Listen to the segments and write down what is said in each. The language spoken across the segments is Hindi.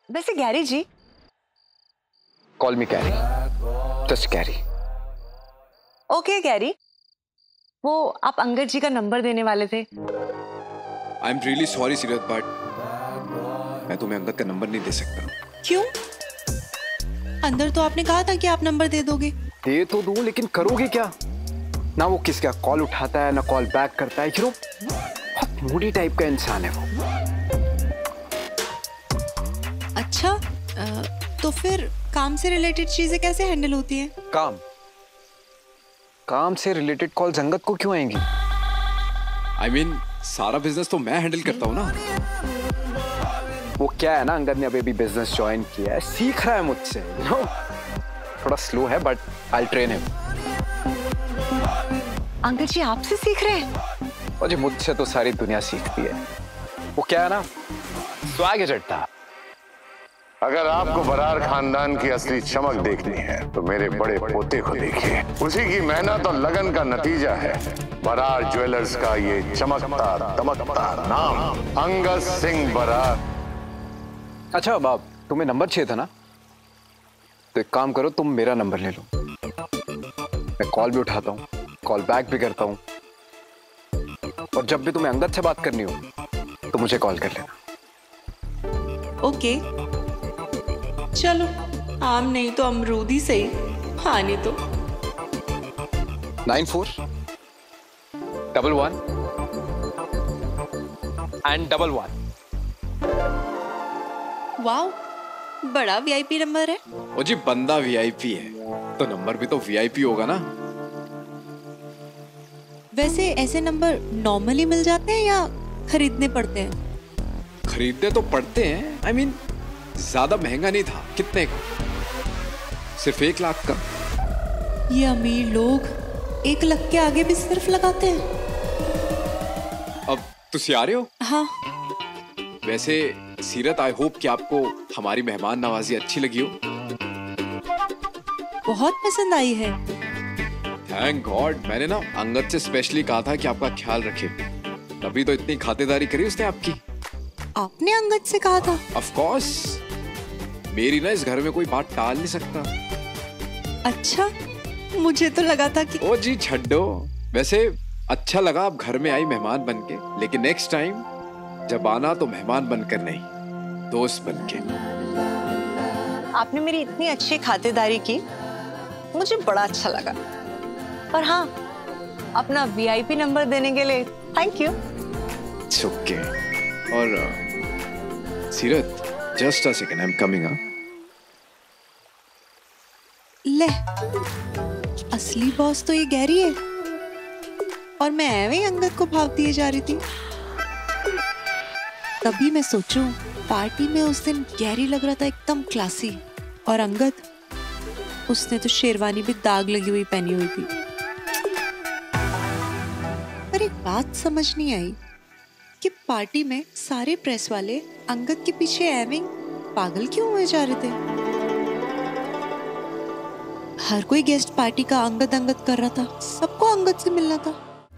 वैसे Gary ji, call me Carry, just Carry. Okay Gary, वो आप अंगद जी का नंबर देने वाले थे। I am really sorry Seerat, but मैं तुम्हें अंगद का नंबर नहीं दे सकता। क्यों? अंदर तो आपने कहा था कि आप नंबर दे दोगे। दे तो दूं, लेकिन करोगे क्या? ना वो किसका कॉल उठाता है, ना कॉल बैक करता है। क्यों? बहुत मूडी टाइप का इंसान है वो। अच्छा, तो फिर काम से रिलेटेड चीजें कैसे हैंडल होती हैं? काम से रिलेटेड कॉल्स अंगद को क्यों आएंगी? आई मीन सारा बिजनेस तो मैं हैंडल करता हूँ ना। वो क्या है ना, अंगद ने अभी बिजनेस ज्वाइन किया है, सीख रहा है मुझसे। थोड़ा स्लो है, but I train him. Uncle ji आपसे सीख रहे हैं? और जी मुझसे तो सारी दुनिया सीखती है। वो क्या है ना, स्वैग है जट्टा। अगर आपको बरार खानदान की असली चमक देखनी है तो मेरे बड़े पोते को देखिए। उसी की मेहनत और लगन का नतीजा है बरार ज्वेलर्स का ये चमकता दमकता नाम, अंगद सिंह बरार। अच्छा बाब, तुम्हें नंबर चाहिए था ना, तो एक काम करो, तुम मेरा नंबर ले लो। मैं कॉल भी उठाता हूँ, कॉल बैक भी करता हूँ, और जब भी तुम्हें अंगद से बात करनी हो तो मुझे कॉल कर लेना। ओके, चलो आम नहीं तो अमरूद ही सही। हाँ नहीं तो 9411 वाह, बड़ा वीआईपी नंबर है। ओ जी, बंदा वीआईपी है तो नंबर भी तो वीआईपी होगा ना। वैसे ऐसे नंबर नॉर्मली मिल जाते हैं या खरीदने पड़ते हैं? खरीदने तो पड़ते हैं। आई मीन ज्यादा महंगा नहीं था। कितने का? सिर्फ 1 लाख का। ये अमीर लोग 1 लाख के आगे भी सिर्फ लगाते हैं। अब तुसी आ रहे हो? हाँ। वैसे सीरत, आई होप कि आपको हमारी मेहमान नवाजी अच्छी लगी हो। बहुत पसंद आई है। Thank God. मैंने ना अंगद से स्पेशली कहा था कि आपका ख्याल रखे, तभी तो इतनी खातिरदारी करी उसने आपकी। आपने अंगद से कहा था? ऑफ कोर्स, मेरी ना इस घर में कोई बात टाल नहीं सकता। अच्छा, मुझे तो लगा था कि। ओ जी छड्डो। वैसे अच्छा लगा आप घर में आई मेहमान बनके, लेकिन नेक्स्ट टाइम जब आना तो मेहमान बनकर नहीं, दोस्त बनके। आपने मेरी इतनी अच्छी खातिरदारी की, मुझे बड़ा अच्छा लगा। पर हाँ, अपना वीआईपी नंबर देने के लिए थैंक यू। It's okay. और Seerat, just a second, I am coming. ले, असली बॉस तो ये गैरी है और मैं एवं अंगद को भाव दिए जा रही थी। तभी मैं सोचूं, पार्टी में उस दिन गैरी लग रहा था एकदम क्लासी, और अंगद, उसने तो शेरवानी भी दाग लगी हुई पहनी हुई थी। पर एक बात समझ नहीं आई कि पार्टी में सारे प्रेस वाले अंगद के पीछे एवं पागल क्यों हुए जा रहे थे। हर कोई गेस्ट पार्टी का अंगद अंगद कर रहा था, सबको अंगद से मिलना था।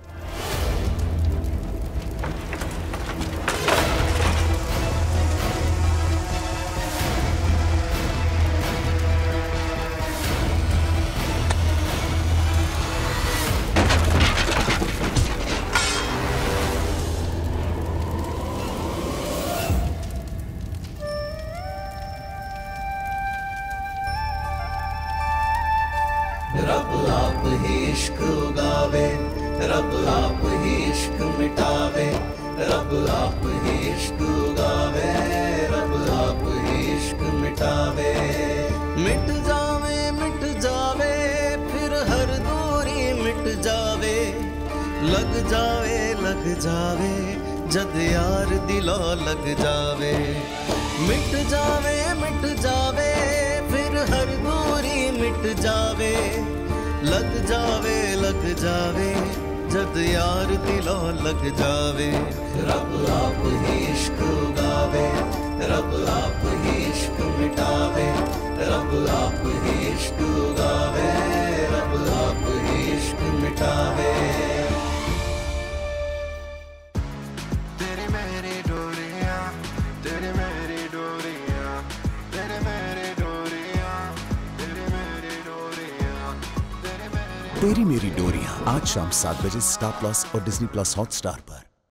रब आप ही इश्क उगावे, रब आप ही इश्क मिटावे, रब आप ही इश्क उगावे, रब आप ही इश्क मिटावे। मिट जावे फिर हर दूरी मिट जावे, लग जावे जद यार दिलो लग जावे। मिट जावे फिर हर दूरी मिट जावे, लग जावे जद यार दिलो लग जावे। रब आप ही इश्क उगावे, रब आप ही इश्क मिटावे, रब आप ही इश्क उगावे, रब आप ही इश्क मिटावे। तेरी मेरी डोरियां तेरी मेरी डोरियां आज शाम 7 बजे स्टार प्लस और डिज्नी प्लस हॉटस्टार पर।